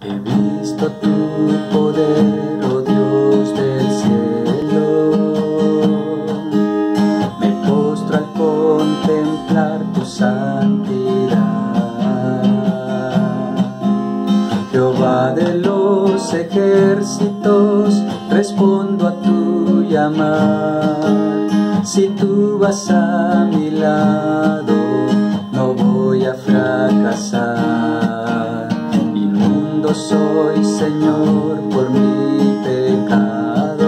He visto tu poder, oh Dios del cielo. Me postro al contemplar tu santidad. Jehová de los ejércitos, respondo a tu llamar. Si tú vas a mi lado, no voy a fracasar. Inmundo soy, Señor, por mi pecado,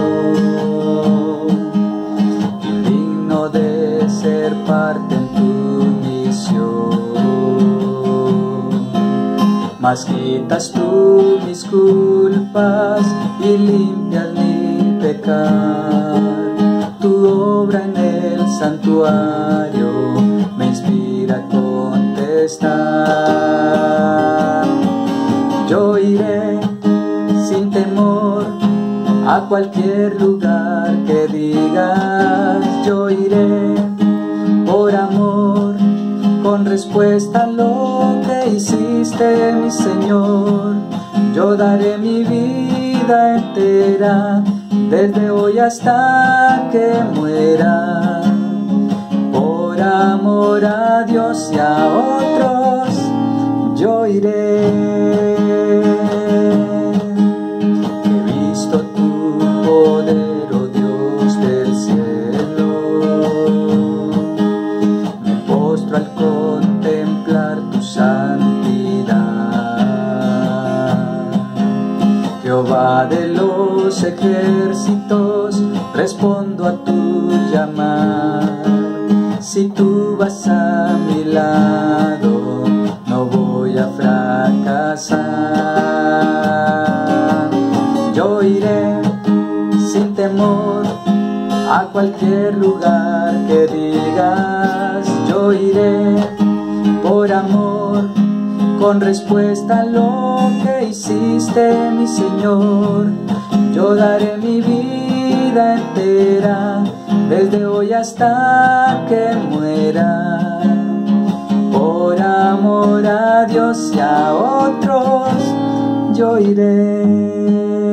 indigno de ser parte en tu misión. Mas quitas tú mis culpas y limpias mi pecar. Tu obra en el santuario me inspira a contestar. Yo iré sin temor a cualquier lugar que digas. Yo iré por amor, con respuesta a lo que hiciste, mi Señor. Yo daré mi vida entera, desde hoy hasta que muera, por amor a Dios y a otros, yo iré. He visto tu poder, oh Dios del cielo. Me postro al contemplar tu santidad. Jehová de los ejércitos, respondo a tu llamar. Si tú vas a mi lado, no voy a fracasar. Yo iré sin temor a cualquier lugar que digas. Yo iré por amor, con respuesta a lo que hiciste, mi Señor. Yo daré mi vida entera, desde hoy hasta que muera, por amor a Dios y a otros, yo iré.